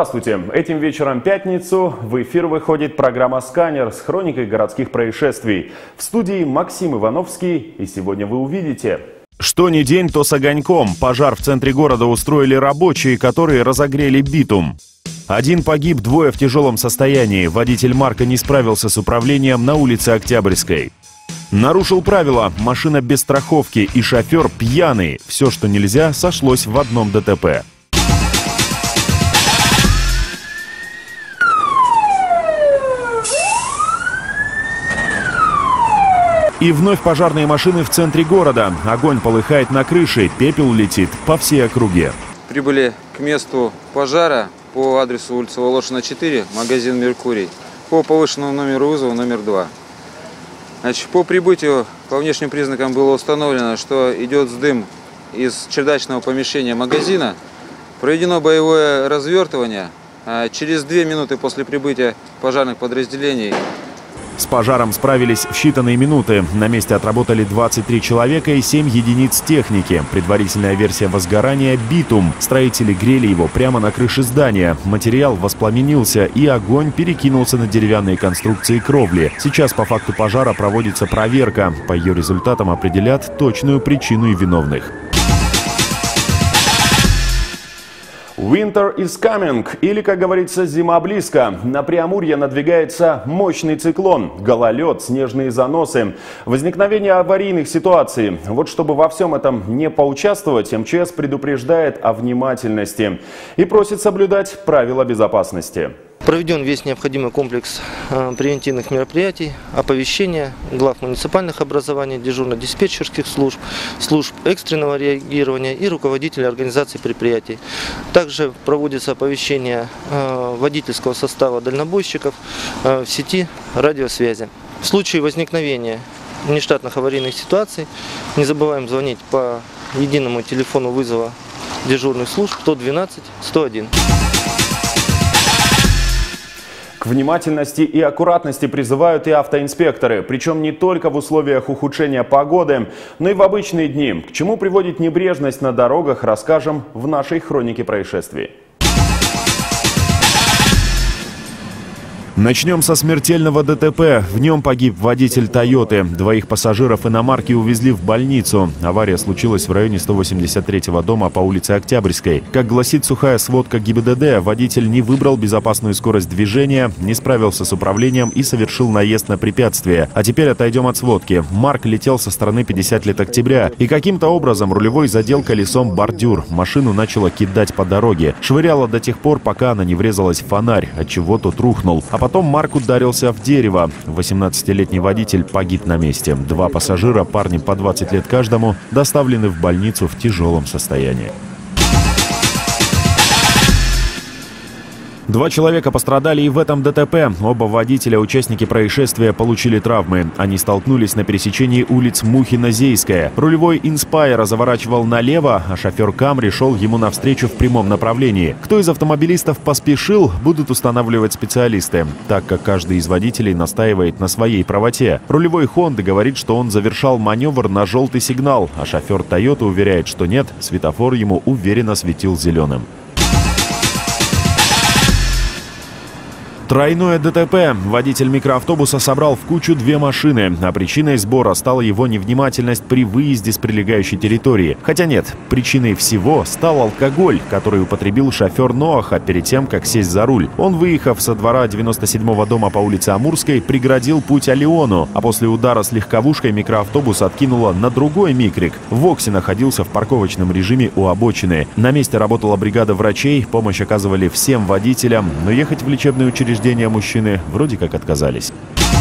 Здравствуйте! Этим вечером пятницу в эфир выходит программа «Сканер» с хроникой городских происшествий. В студии Максим Ивановский, и сегодня вы увидите... Что ни день, то с огоньком. Пожар в центре города устроили рабочие, которые разогрели битум. Один погиб, двое в тяжелом состоянии. Водитель Марка не справился с управлением на улице Октябрьской. Нарушил правила, машина без страховки и шофер пьяный. Все, что нельзя, сошлось в одном ДТП. И вновь пожарные машины в центре города. Огонь полыхает на крыше, пепел летит по всей округе. Прибыли к месту пожара по адресу улица Волошина, 4, магазин «Меркурий», по повышенному номеру вызова номер 2. Значит, по прибытию по внешним признакам было установлено, что идет дым из чердачного помещения магазина. Проведено боевое развертывание. Через 2 минуты после прибытия пожарных подразделений с пожаром справились в считанные минуты. На месте отработали 23 человека и 7 единиц техники. Предварительная версия возгорания – битум. Строители грели его прямо на крыше здания. Материал воспламенился, и огонь перекинулся на деревянные конструкции кровли. Сейчас по факту пожара проводится проверка. По ее результатам определят точную причину и виновных. Winter is coming, или, как говорится, зима близко. На Преамурье надвигается мощный циклон, гололед, снежные заносы, возникновение аварийных ситуаций. Вот чтобы во всем этом не поучаствовать, МЧС предупреждает о внимательности и просит соблюдать правила безопасности. Проведен весь необходимый комплекс превентивных мероприятий, оповещения глав муниципальных образований, дежурно-диспетчерских служб, служб экстренного реагирования и руководителей организаций предприятий. Также проводится оповещение водительского состава дальнобойщиков в сети радиосвязи. В случае возникновения нештатных аварийных ситуаций не забываем звонить по единому телефону вызова дежурных служб 112 101. К внимательности и аккуратности призывают и автоинспекторы, причем не только в условиях ухудшения погоды, но и в обычные дни. К чему приводит небрежность на дорогах, расскажем в нашей хронике происшествий. Начнем со смертельного ДТП. В нем погиб водитель «Тойоты». 2 пассажиров иномарки увезли в больницу. Авария случилась в районе 183-го дома по улице Октябрьской. Как гласит сухая сводка ГИБДД, водитель не выбрал безопасную скорость движения, не справился с управлением и совершил наезд на препятствие. А теперь отойдем от сводки. Марк летел со стороны 50 лет октября, и каким-то образом рулевой задел колесом бордюр. Машину начало кидать по дороге. Швыряло до тех пор, пока она не врезалась в фонарь, отчего тот рухнул. А потом Марк ударился в дерево. 18-летний водитель погиб на месте. 2 пассажира, парни по 20 лет каждому, доставлены в больницу в тяжелом состоянии. 2 человека пострадали и в этом ДТП. Оба водителя, участники происшествия, получили травмы. Они столкнулись на пересечении улиц Мухино-Зейская. Рулевой Инспайра заворачивал налево, а шофер Камри шел ему навстречу в прямом направлении. Кто из автомобилистов поспешил, будут устанавливать специалисты, так как каждый из водителей настаивает на своей правоте. Рулевой Хонды говорит, что он завершал маневр на желтый сигнал, а шофер Тойоты уверяет, что нет, светофор ему уверенно светил зеленым. Тройное ДТП. Водитель микроавтобуса собрал в кучу 2 машины, а причиной сбора стала его невнимательность при выезде с прилегающей территории. Хотя нет, причиной всего стал алкоголь, который употребил шофер Ноаха перед тем, как сесть за руль. Он, выехав со двора 97-го дома по улице Амурской, преградил путь Алиону, а после удара с легковушкой микроавтобус откинуло на другой микрик. Вокси находился в парковочном режиме у обочины. На месте работала бригада врачей, помощь оказывали всем водителям, но ехать в лечебное учреждение мужчины вроде как отказались.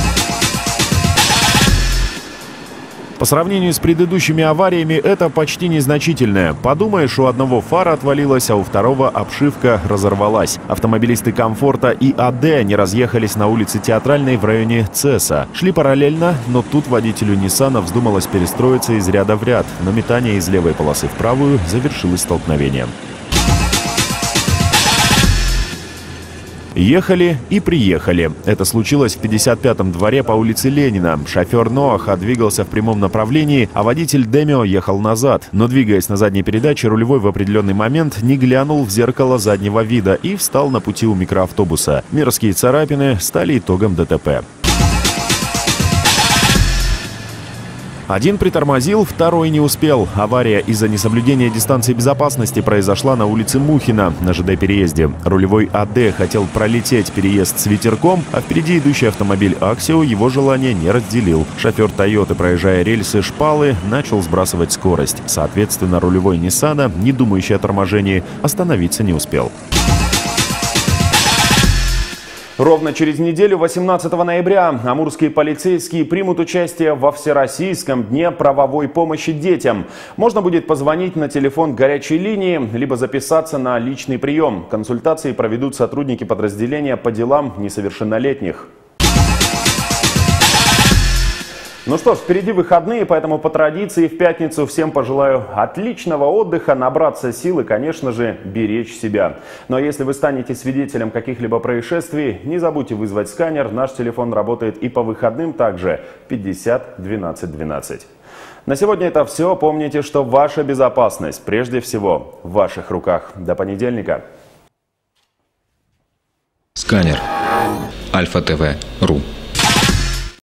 По сравнению с предыдущими авариями это почти незначительное. Подумаешь, у одного фара отвалилась, а у второго обшивка разорвалась. Автомобилисты «Комфорта» и АД не разъехались на улице Театральной в районе ЦЭСа. Шли параллельно, но тут водителю Ниссана вздумалось перестроиться из ряда в ряд. Но метание из левой полосы в правую завершилось столкновением. Ехали и приехали. Это случилось в 55-м дворе по улице Ленина. Шофер Ноаха двигался в прямом направлении, а водитель Демио ехал назад. Но, двигаясь на задней передаче, рулевой в определенный момент не глянул в зеркало заднего вида и встал на пути у микроавтобуса. Мерзкие царапины стали итогом ДТП. Один притормозил, второй не успел. Авария из-за несоблюдения дистанции безопасности произошла на улице Мухина на ЖД-переезде. Рулевой АД хотел пролететь переезд с ветерком, а впереди идущий автомобиль Аксио его желание не разделил. Шофер Тойоты, проезжая рельсы Шпалы, начал сбрасывать скорость. Соответственно, рулевой Ниссана, не думающий о торможении, остановиться не успел. Ровно через неделю, 18 ноября, амурские полицейские примут участие во Всероссийском дне правовой помощи детям. Можно будет позвонить на телефон горячей линии, либо записаться на личный прием. Консультации проведут сотрудники подразделения по делам несовершеннолетних. Ну что ж, впереди выходные, поэтому по традиции в пятницу всем пожелаю отличного отдыха, набраться сил и, конечно же, беречь себя. Ну а если вы станете свидетелем каких-либо происшествий, не забудьте вызвать сканер. Наш телефон работает и по выходным также 50 12 12. На сегодня это все. Помните, что ваша безопасность прежде всего в ваших руках. До понедельника. Сканер. Альфа ТВ.ру